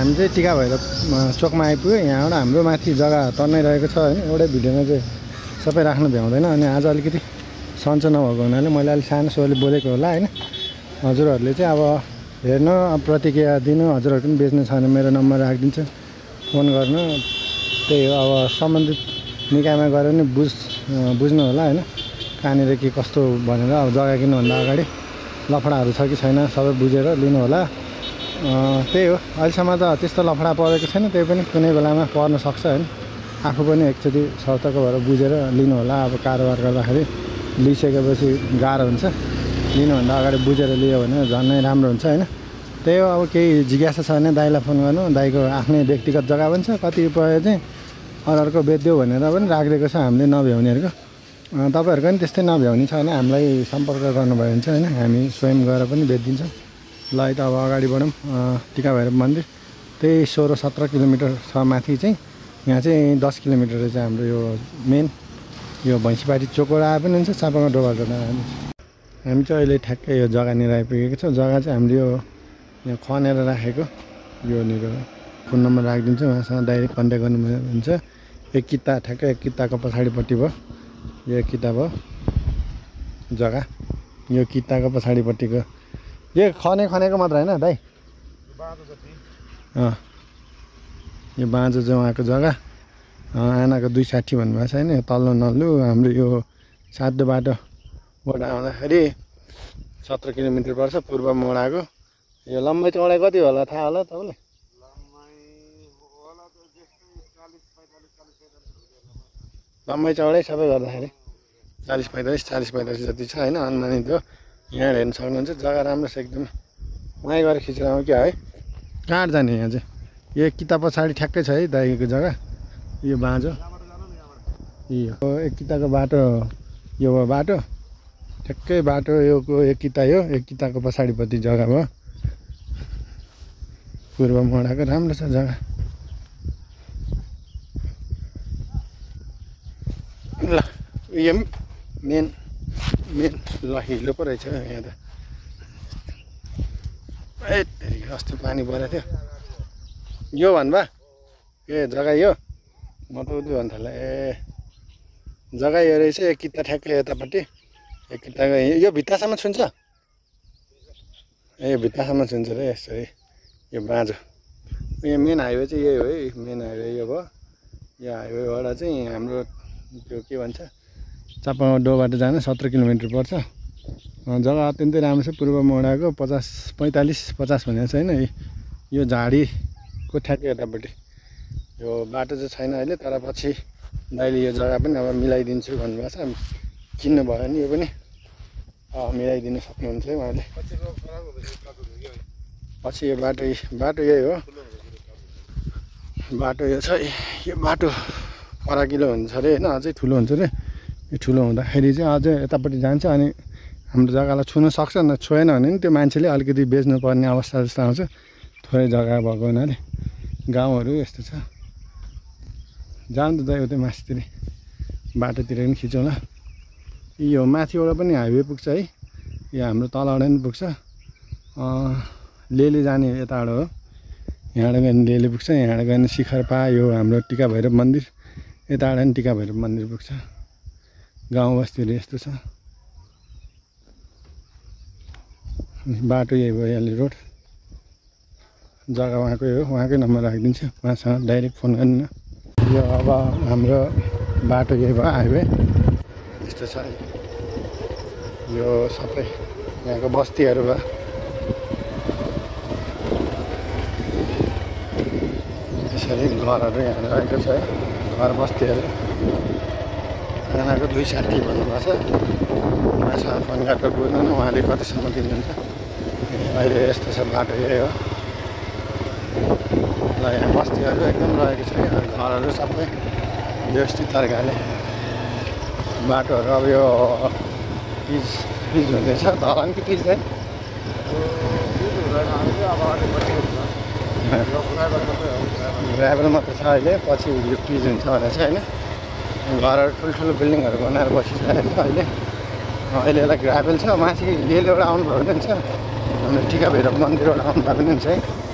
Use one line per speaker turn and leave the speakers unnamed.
हामी चाहिँ टिका भैरव चोकमा आइपुग्यो। यहाँबाट हाम्रो माथि जग्गा तन्नै रहेको छ होइन। एउटै भिडियोमा चाहिँ सबै राख्न भ्याउँदैन अनि आज अलिकति सन्चो नभएको हुनाले मैले अलिक सानो स्वरले बोलेको होला होइन। हजुरहरूले चाहिँ अब हेर्नु, प्रतिक्रिया दिनु, हजुरहरू पनि बेच्नु छ भने मेरो नम्बर राखिदिन्छु, फोन गर्नु। त्यही हो, अब सम्बन्धित निकायमा गएर पनि बुझ्नु होला होइन, कहाँनिर के कस्तो भनेर। अब जग्गा किन्नुभन्दा अगाडि लफडाहरू छ कि छैन सबै बुझेर लिनु होला। त्यही हो, अहिलेसम्म त त्यस्तो लफडा परेको छैन, त्यही पनि कुनै बेलामा पर्न सक्छ होइन। आफू पनि एकचोटि सतर्क भएर बुझेर लिनु होला। अब कारोबार गर्दाखेरि लिइसकेपछि गाह्रो हुन्छ, लिनुभन्दा अगाडि बुझेर लियो भने झन् राम्रो हुन्छ होइन। त्यही हो, अब केही जिज्ञासा छ भने दाइलाई फोन गर्नु। दाइको आफ्नै व्यक्तिगत जग्गा पनि छ, कतिपय चाहिँ अरूको बेच्दियो भनेर पनि राखिदिएको छ हामीले नभ्याउनेहरूको। तपाईँहरूको पनि त्यस्तै नभ्याउने छ भने हामीलाई सम्पर्क गर्नुभयो भने चाहिँ होइन, हामी स्वयं गएर पनि बेचिदिन्छौँ। ल है त अब अगाडि बढौँ। टिका भैरव मन्दिर त्यही 16-17 किलोमिटर छ माथि चाहिँ। यहाँ चाहिँ 10 किलोमिटर चाहिँ हाम्रो यो मेन यो भैँसीपाटी चोकबाट आए पनि हुन्छ, चापागाउँ डोबाबाट आए पनि हुन्छ। हामी चाहिँ अहिले ठ्याक्कै यो जग्गानिर आइपुगेको छौँ। जग्गा चाहिँ हामीले यो यहाँ खनेर राखेको, योनिर फोन नम्बर राखिदिन्छु, उहाँसँग डाइरेक्ट कन्ट्याक्ट गर्नुभयो हुन्छ। एक किता ठ्याक्कै एक किताको पछाडिपट्टि भयो, यो एक किता भयो जग्गा। यो किताको पछाडिपट्टिको यो खनेको मात्र होइन दाइ, यो बाँझो चाहिँ उहाँको जग्गा। आनाको 260 भन्नुभएको छ होइन। तल्लो नल्लु हाम्रो यो सातो बाटोबाट आउँदाखेरि 17 किलोमिटर पर्छ पूर्व मोडाको। यो लम्बाइ चौडाइ कति होला थाहा होला तपाईँलाई? लम्बाइ चौडाइ सबै गर्दाखेरि 40-45 जति छ होइन। अनुमानित हो, यहाँ हेर्न सक्नुहुन्छ। जग्गा राम्रो छ एकदम, वहीँ गएर खिचेर आउँ क्या है। कहाँ जाने यहाँ चाहिँ? यो किता पछाडि ठ्याक्कै छ है दाइको जग्गा। यो बाँझो यो एक किताको बाटो, यो भयो बाटो ठ्याक्कै बाटो यो एक किता, यो एक किताको पछाडिपट्टि जग्गा भयो पूर्व मोडाको। राम्रो छ जग्गा। ल यो मेन ल हिलो पो रहेछ यहाँ त। अस्ति पानी परेको थियो यो भन्नुभयो। ए जग्गा यो म त उति भन्नु थालेँ। ए जग्गा यो रहेछ, एक किता ठ्याक्कै यतापट्टि, एक किताको यो भित्तासम्म छुन्छ। ए भित्तासम्म छुन्छ रे यसरी। यो बाँझो यो मेन हाइवे चाहिँ यही हो है, मेन हाइवे यो भयो। यो हाइवेबाट चाहिँ हाम्रो त्यो के भन्छ चापागाउँ डोबाट जान 17 किलोमिटर पर्छ। जग्गा अत्यन्तै राम्रो छ। पूर्व मोडाको 45-50 भनेको छ होइन। यो झाडीको ठ्याक्कै यतापट्टि यो बाटो चाहिँ छैन अहिले, तर पछि दाइले यो जग्गा पनि अब मिलाइदिन्छु भन्नुभएको छ। किन्नु भयो भने यो पनि मिलाइदिनु सक्नुहुन्छ है उहाँले। पछि यो बाटो यही हो, बाटो यो छ। यो बाटो फराकिलो हुन्छ अरे होइन, अझै ठुलो हुन्छ अरे। यो ठुलो हुँदाखेरि चाहिँ अझै यतापट्टि जान्छ अनि हाम्रो जग्गालाई छुन सक्छ। छोएन भने नि त्यो मान्छेले अलिकति बेच्नुपर्ने अवस्था जस्तो आउँछ, थोरै जग्गा भएको हुनाले। गाउँहरू यस्तो छ। जानु त जायो उतै माथितिर बाटोतिर पनि खिचौँला। यो माथिबाट पनि हाइवे पुग्छ है, यो हाम्रो तलबाट पनि पुग्छ। लेले जाने यताबाट हो, यहाँबाट गयो भने लेले पुग्छ, यहाँबाट गयो भने शिखरपा यो हाम्रो टिका भैरव मन्दिर, यताबाट पनि टिका भैरव मन्दिर पुग्छ। गाउँ बस्तीहरू यस्तो छ। बाटो यही भयो, यहाँले रोड जग्गा उहाँकै हो, उहाँकै नम्बर राखिदिन्छु, उहाँसँग डाइरेक्ट फोन गर्नु। यो अब हाम्रो बाटो यही भयो, हाइवे यस्तो छ। यो सबै यहाँको बस्तीहरू भयो। यसरी घरहरू यहाँ रहेको छ है, घर बस्तीहरू। आनाको 260 भन्नुभएको छ। उहाँसँग फोन गरेर बुझ्नु न उहाँले कतिसम्म दिनुहुन्छ। अहिले यस्तो छ बाटो यही हो। ल यहाँ बस्तीहरू एकदम रहेको छ, घरहरू सबै व्यवस्थित तरिकाले। बाटोहरू अब यो पिच हुँदैछ, धरान कि पिच है ग्राभल मात्र छ अहिले, पछि यो पिच हुन्छ भनेर चाहिँ होइन। घरहरू ठुल्ठुलो बिल्डिङहरू बनाएर बसिसकेको छ अहिले। अहिले यसलाई ग्राभल छ। माथि लेलेबाट आउनुभयो भने हुन्छ, हाम्रो टिका भैरव मन्दिरबाट आउनुभयो भने हुन्छ है।